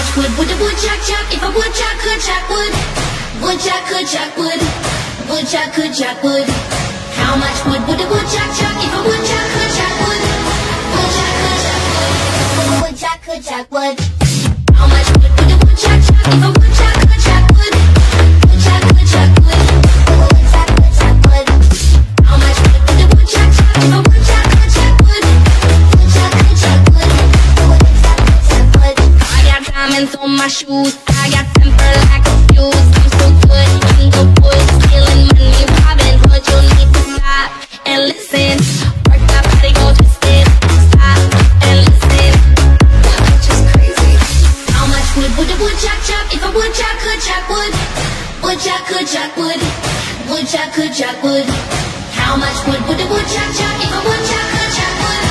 much wood would a woodchuck chuck if a woodchuck could chuck wood? Woodchuck could chuck wood. Woodchuck could chuck wood. How much wood would a woodchuck chuck if a woodchuck could chuck wood? Woodchuck could chuck wood. Woodchuck could chuck wood. How much wood would a woodchuck chuck if a woodchuck could chuck wood? Woodchuck could chuck wood. Woodchuck could chuck wood. How much wood would a woodchuck chuck if a woodchuck could chuck wood? Woodchuck could chuck wood. Woodchuck could chuck wood. I got diamonds on my shoes. I got temper like a fuse. I'm so good in the woods, stealing money, robbing hood. You'll need to stop and listen. Work that body, go twisted. Stop and listen. Which is crazy. How much wood would a woodchuck chuck if a woodchuck could chuck wood? Woodchuck could chuck wood. Woodchuck could chuck wood. How much wood would a woodchuck chuck if a woodchuck could chuck wood?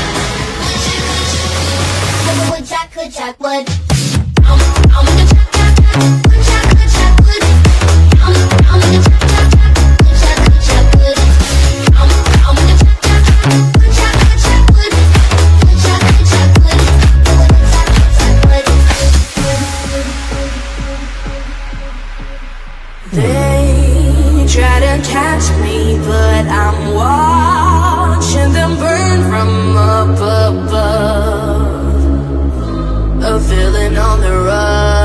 Woodchuck could chuck wood. How much would a woodchuck could chuck wood? How much would a woodchuck could chuck wood? How much would a woodchuck could chuck wood? Woodchuck could chuck wood. Woodchuck could chuck wood. They try to catch me, but I'm watching them burn from up above. A feeling on the run.